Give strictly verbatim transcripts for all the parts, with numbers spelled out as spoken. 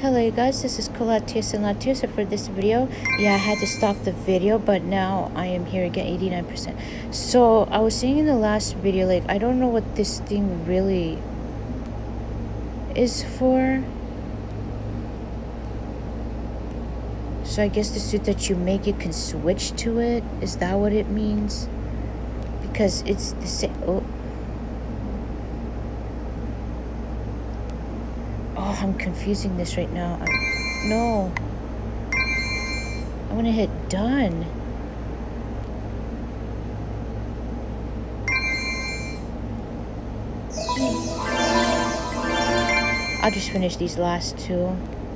Hello you guys, this is Colatius and Latiusa for this video. Yeah, I had to stop the video, but now I am here again, eighty-nine percent. So, I was saying in the last video, like, I don't know what this thing really is for. So I guess the suit that you make, you can switch to it. Is that what it means? Because it's the same. Oh. Oh, I'm confusing this right now. I'm, no. I'm gonna hit done. I'll just finish these last two.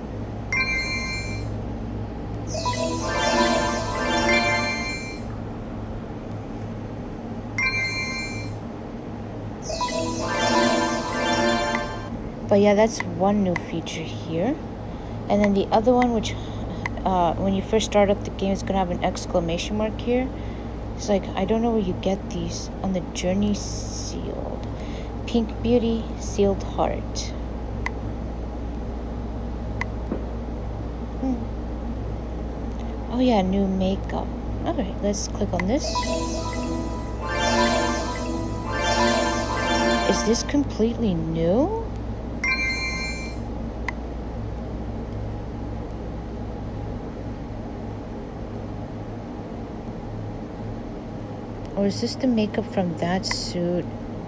But yeah, that's one new feature here. And then the other one, which uh, when you first start up the game, it's gonna have an exclamation mark here. It's like, I don't know where you get these. On the journey sealed. Pink beauty, sealed heart. Hmm. Oh yeah, new makeup. Alright, let's click on this. Is this completely new? Or is this the makeup from that suit?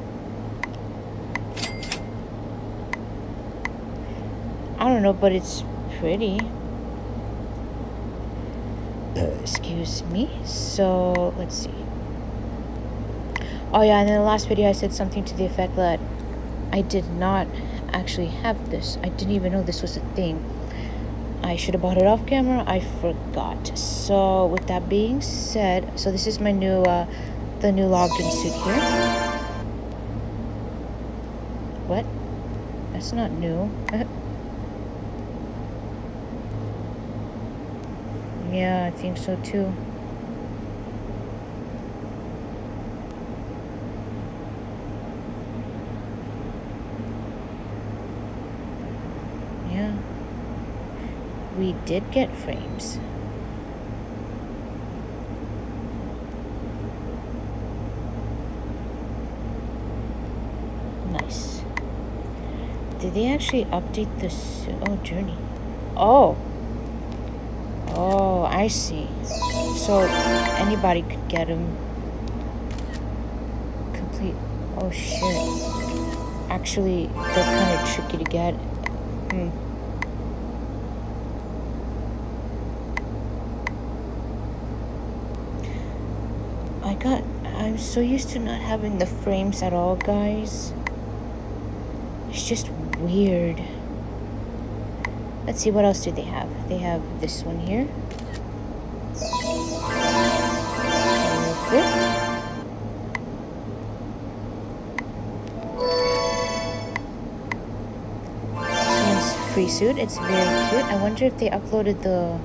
I don't know, but it's pretty. Excuse me. So, let's see. Oh yeah, and in the last video I said something to the effect that I did not actually have this. I didn't even know this was a thing. I should have bought it off camera. I forgot. So, with that being said, so this is my new, uh, the new login suit here. What? That's not new. Yeah, I think so too. Yeah. We did get frames. Nice. Did they actually update this? Oh, journey. Oh. Oh, I see. So anybody could get them. Complete. Oh shit. Actually, they're kind of tricky to get. Hmm. I got. I'm so used to not having the frames at all, guys. It's just weird. Let's see, what else do they have? They have this one here. Perfect. This one's free suit. It's very cute. I wonder if they uploaded the...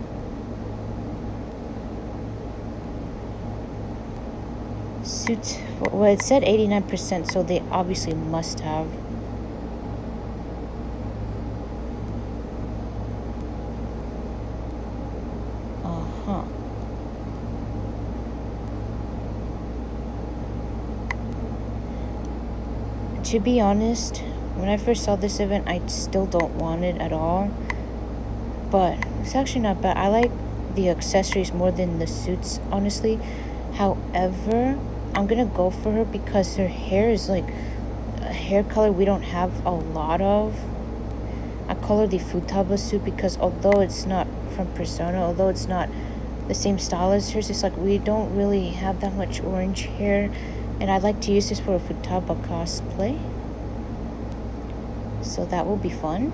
suits. Well, it said eighty-nine percent, so they obviously must have. Uh-huh. To be honest, when I first saw this event, I still don't want it at all. But it's actually not bad. I like the accessories more than the suits, honestly. However, I'm gonna go for her because her hair is like a hair color we don't have a lot of. I call her the Futaba suit because although it's not from Persona, although it's not the same style as hers, it's like we don't really have that much orange hair, and I'd like to use this for a Futaba cosplay. So that will be fun.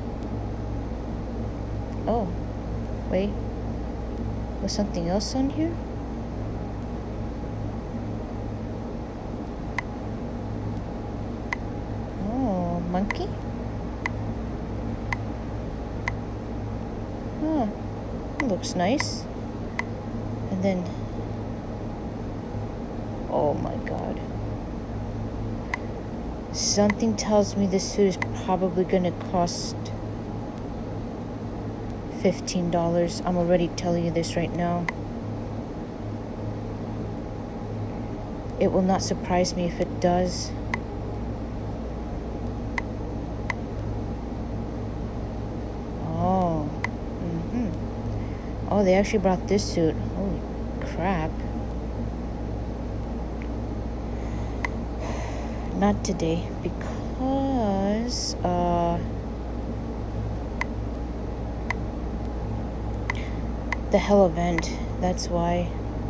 Oh, wait. Was something else on here? Monkey? Oh, looks nice. And then, oh my god. Something tells me this suit is probably gonna cost fifteen dollars. I'm already telling you this right now. It will not surprise me if it does. Oh. Mm-hmm. Oh, they actually brought this suit. Holy crap. Not today, because, uh... the hell event. That's why.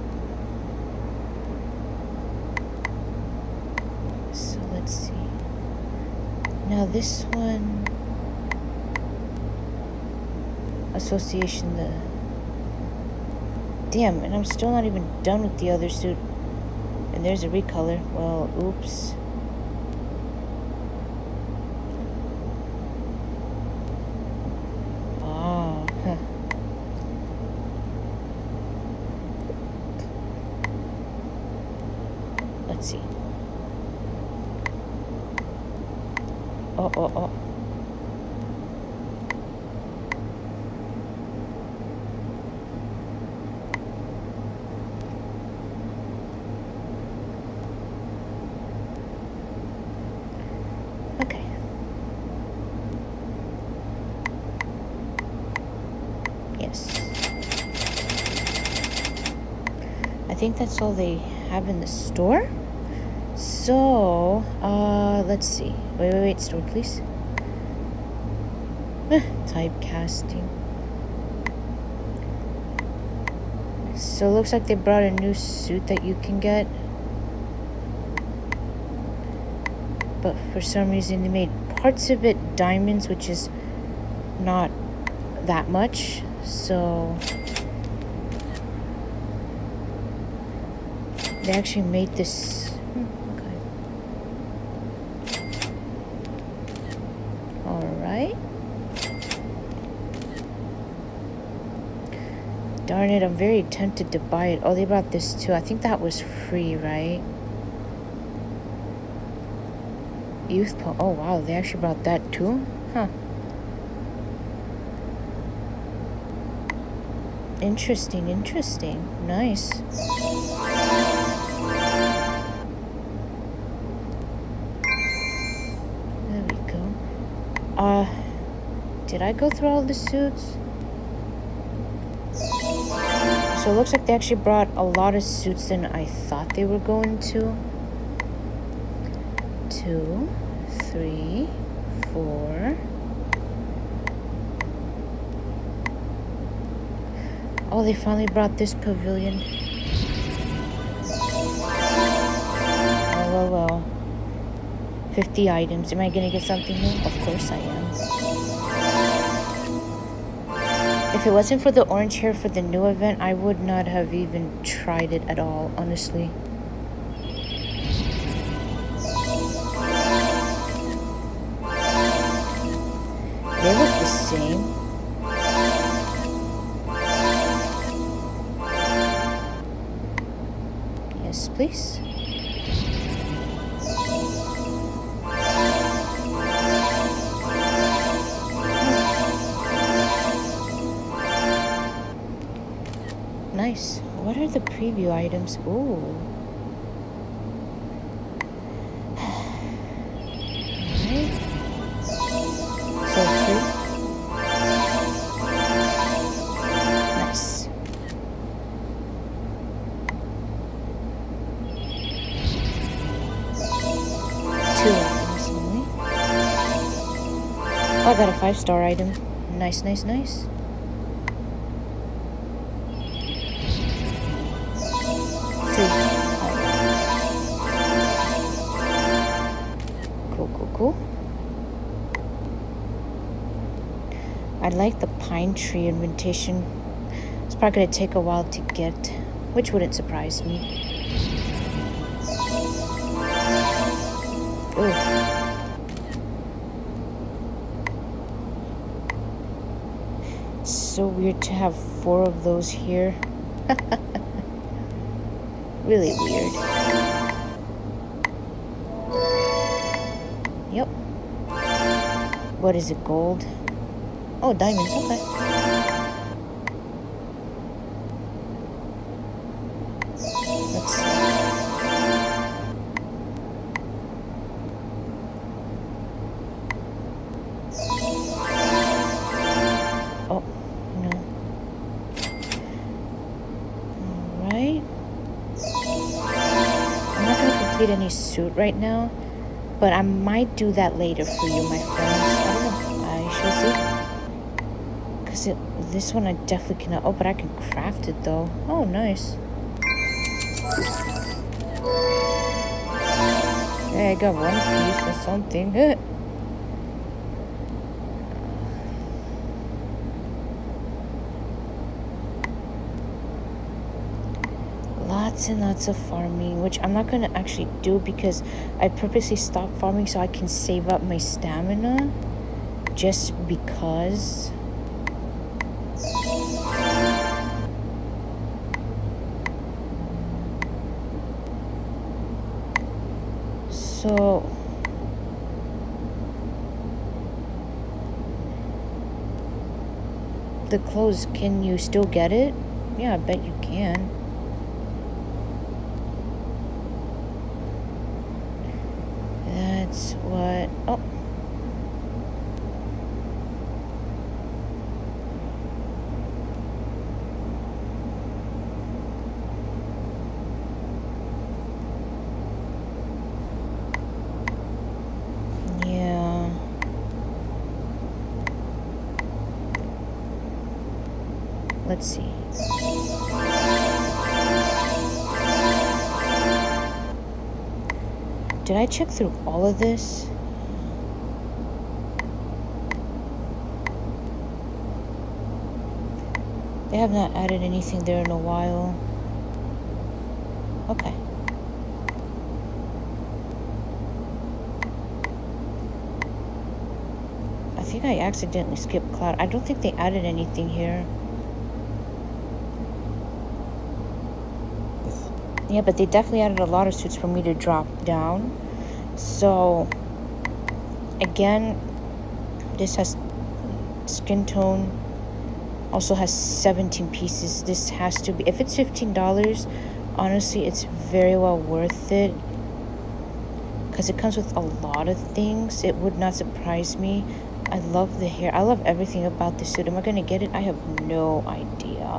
So let's see. Now this one, association, the damn, and I'm still not even done with the other suit. And there's a recolor. Well, oops. Oh, huh. Let's see. Oh, oh, oh. Okay. Yes. I think that's all they have in the store. So, uh, let's see. Wait, wait, wait, store, please. Typecasting. So, it looks like they brought a new suit that you can get. But for some reason, they made parts of it diamonds, which is not that much. So, they actually made this. Alright. Darn it, I'm very tempted to buy it. Oh, they brought this too. I think that was free, right? Youth po- oh wow, they actually brought that too? Huh. Interesting, interesting. Nice. Uh, did I go through all the suits? So it looks like they actually brought a lot of suits than I thought they were going to. Two, three, four. Oh, they finally brought this pavilion. Oh, well, well. fifty items. Am I gonna get something new? Of course I am. If it wasn't for the orange hair for the new event, I would not have even tried it at all, honestly. They look the same. Yes, please. Nice. What are the preview items? Ooh. Alright. So free. Nice. Two items only. Oh, I got a five star item. Nice, nice, nice. Cool, cool, cool. I like the pine tree invitation. It's probably going to take a while to get, which wouldn't surprise me. Ooh. So weird to have four of those here. Really weird. Yep. What is it, gold? Oh, diamonds, okay. upgrade any suit right now, but I might do that later for you, my friends. I don't know. I shall see. Because it, this one I definitely cannot. Oh, but I can craft it though. Oh, nice. Hey, I got one piece or something. Lots and lots of farming, which I'm not gonna actually do because I purposely stopped farming so I can save up my stamina, just because. So the clothes, can you still get it? Yeah, I bet you can. That's what. Oh. Yeah. Let's see. Did I check through all of this? They have not added anything there in a while. Okay. I think I accidentally skipped cloud. I don't think they added anything here. Yeah, but they definitely added a lot of suits for me to drop down. So, again, this has skin tone. Also has seventeen pieces. This has to be, if it's fifteen dollars, honestly, it's very well worth it. Because it comes with a lot of things. It would not surprise me. I love the hair. I love everything about this suit. Am I going to get it? I have no idea.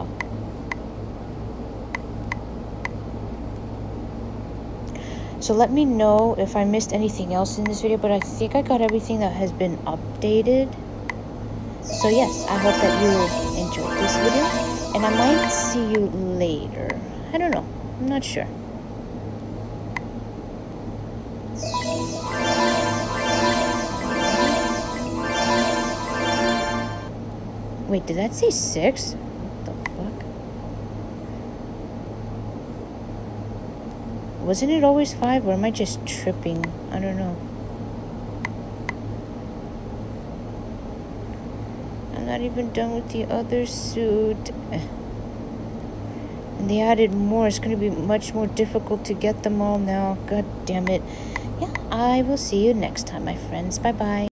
So let me know if I missed anything else in this video, but I think I got everything that has been updated. So yes, I hope that you enjoyed this video, and I might see you later. I don't know. I'm not sure. Wait, did that say six? Wasn't it always five, or am I just tripping? I don't know. I'm not even done with the other suit. And they added more. It's going to be much more difficult to get them all now. God damn it. Yeah, I will see you next time, my friends. Bye-bye.